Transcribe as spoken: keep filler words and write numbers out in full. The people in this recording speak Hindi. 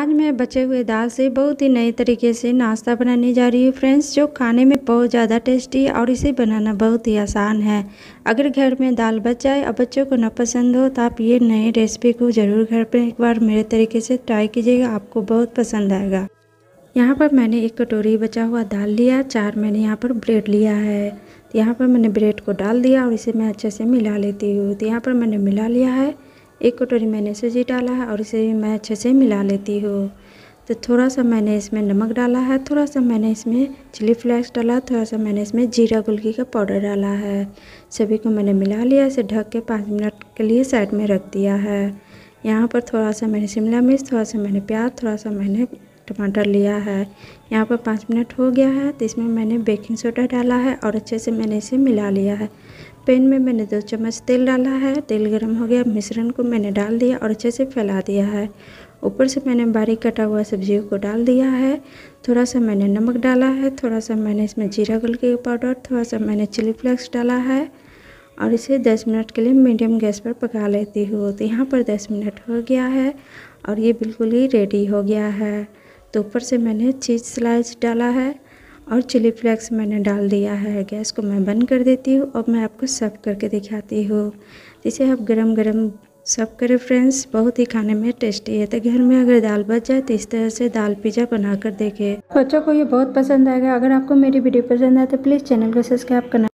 आज मैं बचे हुए दाल से बहुत ही नए तरीके से नाश्ता बनाने जा रही हूँ फ्रेंड्स, जो खाने में बहुत ज़्यादा टेस्टी है और इसे बनाना बहुत ही आसान है। अगर घर में दाल बच जाए और बच्चों को ना पसंद हो तो आप ये नए रेसिपी को ज़रूर घर पर एक बार मेरे तरीके से ट्राई कीजिएगा, आपको बहुत पसंद आएगा। यहाँ पर मैंने एक कटोरी बचा हुआ दाल लिया, चार मैंने यहाँ पर ब्रेड लिया है। तो यहाँ पर मैंने ब्रेड को डाल दिया और इसे मैं अच्छे से मिला लेती हूँ। तो यहाँ पर मैंने मिला लिया है, एक कटोरी मैंने सूजी डाला है और इसे मैं अच्छे से मिला लेती हूँ। तो थोड़ा सा मैंने इसमें नमक डाला है, थोड़ा सा मैंने इसमें चिली फ्लेक्स डाला, थोड़ा सा मैंने इसमें जीरा गुलकी का पाउडर डाला है। सभी को मैंने मिला लिया, इसे ढक के पाँच मिनट के लिए साइड में रख दिया है। यहाँ पर थोड़ा सा मैंने शिमला मिर्च, थोड़ा सा मैंने प्याज, थोड़ा सा मैंने टमाटर लिया है। यहाँ पर पाँच मिनट हो गया है तो इसमें मैंने बेकिंग सोडा डाला है और अच्छे से मैंने इसे मिला लिया है। पैन में मैंने दो चम्मच तेल डाला है, तेल गरम हो गया, मिश्रण को मैंने डाल दिया और अच्छे से फैला दिया है। ऊपर से मैंने बारीक कटा हुआ सब्जियों को डाल दिया है। थोड़ा सा मैंने नमक डाला है, थोड़ा सा मैंने इसमें जीरा गुलकी का पाउडर, थोड़ा सा मैंने चिली फ्लेक्स डाला है और इसे दस मिनट के लिए मीडियम गैस पर पका लेती हूँ। तो यहाँ पर दस मिनट हो गया है और ये बिल्कुल ही रेडी हो गया है। तो ऊपर से मैंने चीज़ स्लाइस डाला है और चिली फ्लेक्स मैंने डाल दिया है। गैस को मैं बंद कर देती हूँ और मैं आपको सर्व करके दिखाती हूँ। इसे आप गरम गरम सर्व करें फ्रेंड्स, बहुत ही खाने में टेस्टी है। तो घर में अगर दाल बच जाए तो इस तरह से दाल पिज़्ज़ा बना कर देखें, बच्चों को ये बहुत पसंद आएगा। अगर आपको मेरी वीडियो पसंद आए तो प्लीज़ चैनल को सब्सक्राइब करना